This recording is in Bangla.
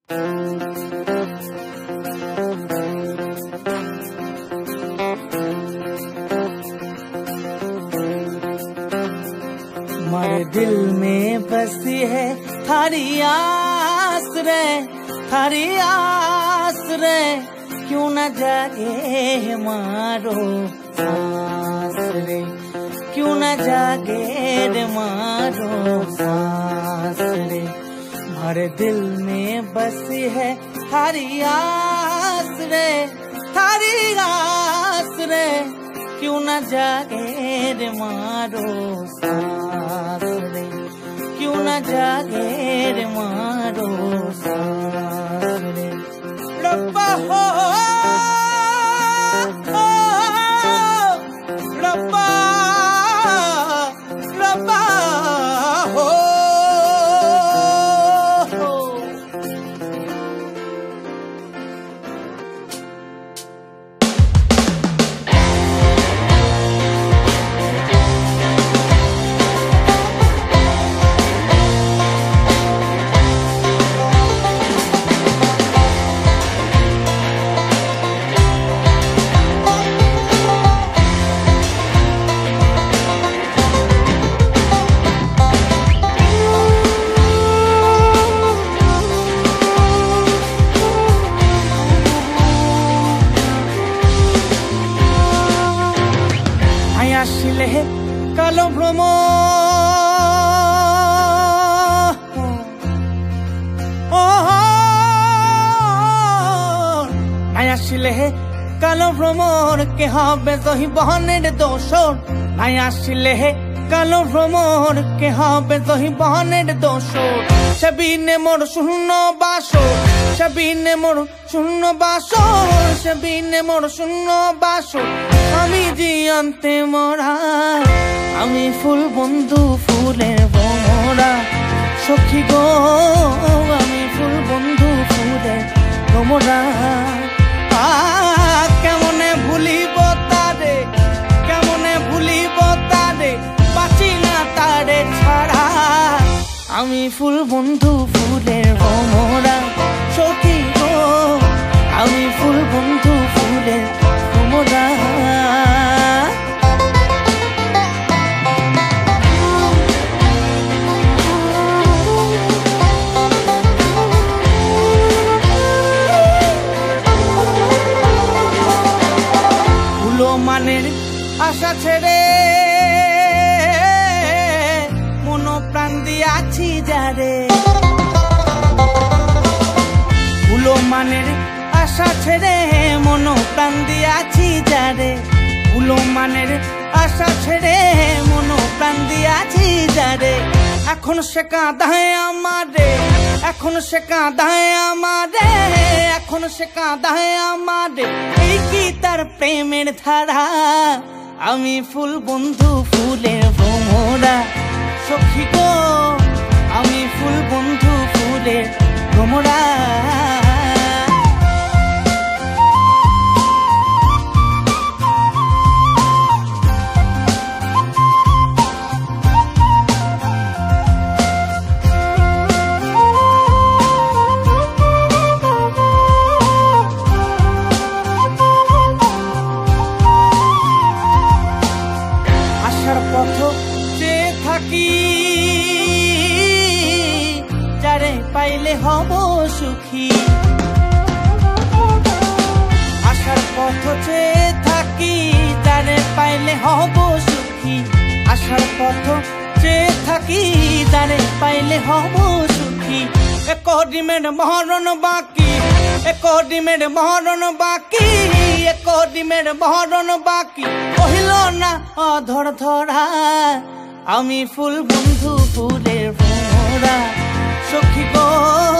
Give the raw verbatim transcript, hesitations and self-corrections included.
हमारे दिल में बसी है थारी आस रे, थारी आस रे, क्यों न जागे हमारो सांस रे, क्यों न जागे रे मारो सांस रे। हमारे दिल में बसी है थारी आस रे, थारी आस रे, क्यों न जागे रे मारो सांस रे, क्यों न जागे रे मारो सांस रे। रब्बा हो, हो रब्बा, रब्बा हो। কালো ভ্রমর আসিলে কালো ভ্রমর কে হবে দহি বহনের দোষর, নাই আসিলে কালো ভ্রমর কে হবে দহি বহনের দোষর। সেবিনে মোর শূন্য বাসর, সেবিনে মোর শূন্য বাসর, সেবিনে মোর শূন্য বাসর। আমি জিয়ান্তে মরা, আমি ফুল বন্ধু ফুলের ভ্রমরা, সখী গো আমি ফুল বন্ধু ফুলের ভ্রমরা। কেমনে ভুলিব তারে, কেমনে ভুলিব তারে, বাঁচি না তারে ছাড়া। আমি ফুল বন্ধু ফুলের ভ্রমরা, সখী গো আমি ফুল বন্ধু ফুলের ভ্রমরা। মানের আশা ছেড়ে মনো প্রাণ দিয়াছি যারে, ভুলো মানের আশা ছেড়ে মনো প্রাণ দিয়াছি যারে, ভুলো মানের আশা ছেড়ে মনো প্রাণ দিয়াছি যারে। এখন সে কাঁদায় আমারে, এখন সে কাঁদায় আমারে, এখন সে কাঁদায় আমারে, এই কি তার প্রেমের ধারা। আমি ফুল বন্ধু ফুলের ভ্রমরা, সখী গো আমি ফুল বন্ধু ফুলের ভ্রমরা। পাইলে হব সুখী, আশার পথ চেয়ে থাকি, যারে পাইলে হব সুখী, আশার পথ চেয়ে থাকি, যারে পাইলে হব সুখী। এক ডিমের মহরণ বাকি, এক ডিমের মহরণ বাকি, এক ডিমের মহরণ বাকি, কহিল না অধর ধরা। আমি ফুল বন্ধু ফুলের ভ্রমরা, সখী গো